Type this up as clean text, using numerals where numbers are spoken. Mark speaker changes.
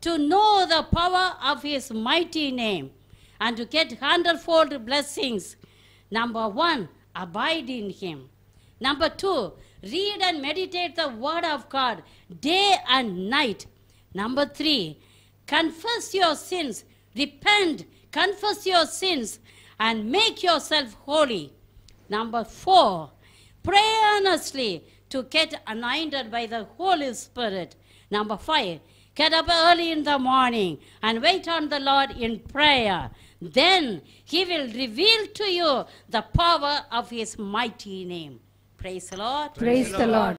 Speaker 1: to know the power of his mighty name and to get hundredfold blessings. Number 1, abide in him. Number 2, read and meditate the word of God day and night. Number 3, confess your sins, repent, confess your sins, and make yourself holy. Number 4, pray earnestly to get anointed by the Holy Spirit. Number 5, get up early in the morning and wait on the Lord in prayer. Then he will reveal to you the power of his mighty name. Praise the Lord.
Speaker 2: Praise the Lord.